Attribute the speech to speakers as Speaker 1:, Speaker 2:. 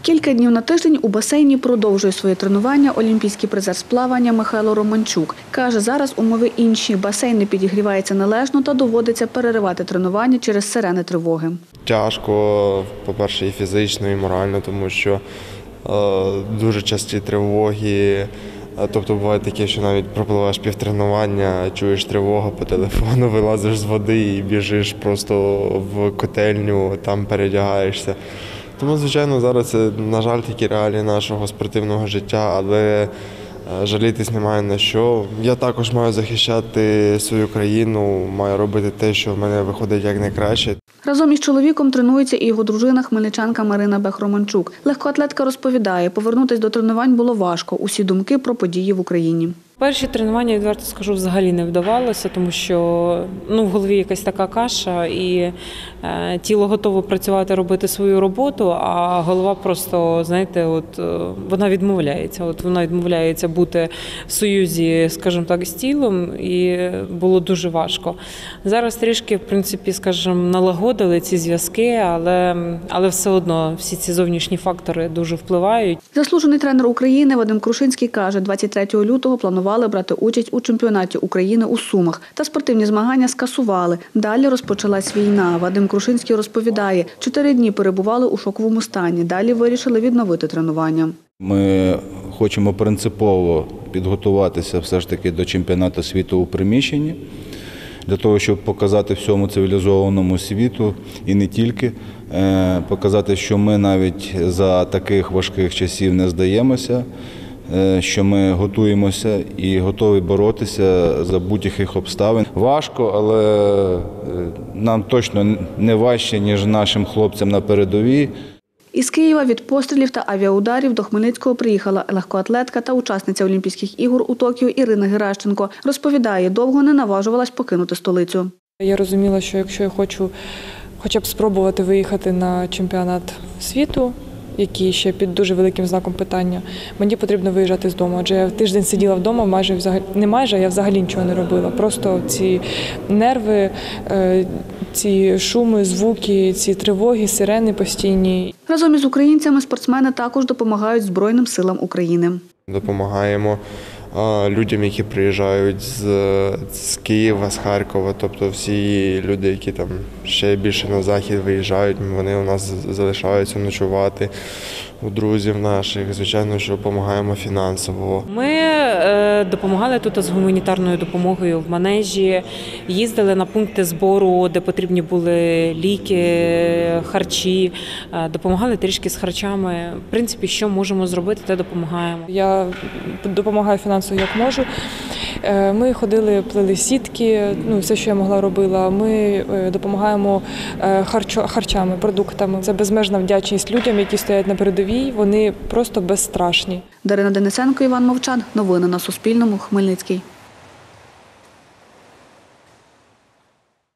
Speaker 1: Кілька днів на тиждень у басейні продовжує своє тренування олімпійський призер з плавання Михайло Романчук. Каже, зараз умови інші. Басейн не підігрівається належно та доводиться переривати тренування через сирени тривоги.
Speaker 2: Тяжко, по-перше, і фізично, і морально, тому що дуже часті тривоги. Тобто буває таке, що навіть пропливаєш півтренування, чуєш тривогу по телефону, вилазиш з води і біжиш просто в котельню, там передягаєшся. Тому, звичайно, зараз це, на жаль, такі реалії нашого спортивного життя, але жалітись немає на що. Я також маю захищати свою країну, маю робити те, що в мене виходить якнайкраще.
Speaker 1: Разом із чоловіком тренується і його дружина хмельничанка Марина Бех-Романчук. Легкоатлетка розповідає, повернутися до тренувань було важко. Усі думки про події в Україні.
Speaker 3: Перші тренування, відверто скажу, взагалі не вдавалося, тому що в голові якась така каша, і тіло готово працювати, робити свою роботу, а голова просто, знаєте, вона відмовляється. Вона відмовляється бути в союзі, скажімо так, з тілом, і було дуже важко. Зараз трішки, в принципі, скажімо, налагодили ці зв'язки, але все одно всі ці зовнішні фактори дуже впливають.
Speaker 1: Заслужений тренер України Вадим Крушинський каже, 23 лютого планували брати участь у чемпіонаті України у Сумах. Та спортивні змагання скасували. Далі розпочалась війна. Вадим Крушинський розповідає, 4 дні перебували у шоковому стані. Далі вирішили відновити тренування.
Speaker 4: Ми хочемо принципово підготуватися все ж таки до чемпіонату світу у приміщенні, для того, щоб показати всьому цивілізованому світу і не тільки, показати, що ми навіть за таких важких часів не здаємося, що ми готуємося і готові боротися за будь-яких обставин. Важко, але нам точно не важче, ніж нашим хлопцям на передовій.
Speaker 1: Із Києва від пострілів та авіаударів до Хмельницького приїхала легкоатлетка та учасниця Олімпійських ігор у Токіо Ірина Геращенко. Розповідає, довго не наважувалась покинути столицю.
Speaker 5: Я розуміла, що якщо я хочу хоча б спробувати виїхати на чемпіонат світу, який ще під дуже великим знаком питання, мені потрібно виїжджати з дому. Адже я тиждень сиділа вдома, я взагалі нічого не робила. Просто ці нерви, ці шуми, звуки, ці тривоги, сирени постійні.
Speaker 1: Разом із українцями спортсмени також допомагають Збройним силам України.
Speaker 2: Допомагаємо людям, які приїжджають з Києва, з Харкова, тобто всі люди, які там ще більше на захід виїжджають, вони у нас залишаються ночувати у друзів наших. Звичайно, що допомагаємо фінансово.
Speaker 3: Ми допомагали тут з гуманітарною допомогою в манежі, їздили на пункти збору, де потрібні були ліки, харчі, допомагали трішки з харчами. В принципі, що можемо зробити, те допомагаємо.
Speaker 5: Я допомагаю фінансово, як можу. Ми ходили, плели сітки, все, що я могла, робила. Ми допомагаємо харчами, продуктами. Це безмежна вдячність людям, які стоять на передовій. Вони просто безстрашні.
Speaker 1: Дарина Денисенко, Іван Мовчан. Новини на Суспільному. Хмельницький.